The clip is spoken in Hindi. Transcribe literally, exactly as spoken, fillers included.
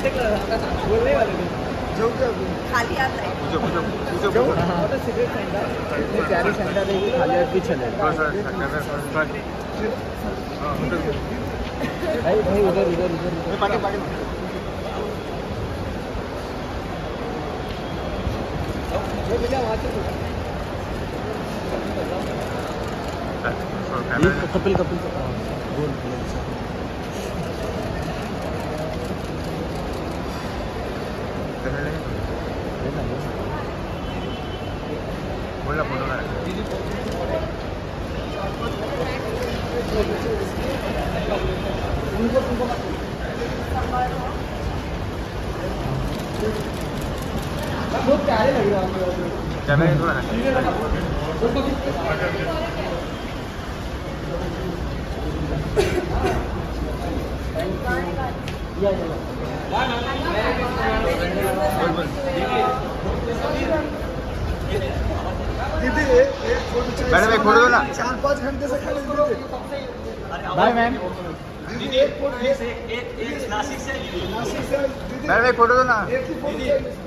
बोलने वाले थे खाली हाथ नहीं। पूछो पूछो पूछो जो तो सिगरेट सेंटर इतनी प्यारी सेंटर है कि खाली हाथ भी चले बस बस भाई भाई उधर उधर उधर पानी पानी वो भैया वहाँ से कपिल कपिल गोल बोला फोटो का बहुत प्यारे लग रहे हैं कैमरे थोड़ा मैडम एक फोटो दो ना। चार पाँच घंटे से खड़े थे। Bye ma'am. दीदी एक फोटो एक एक नासिक से नासिक से मैडम एक फोटो दो ना। एक ही फोटो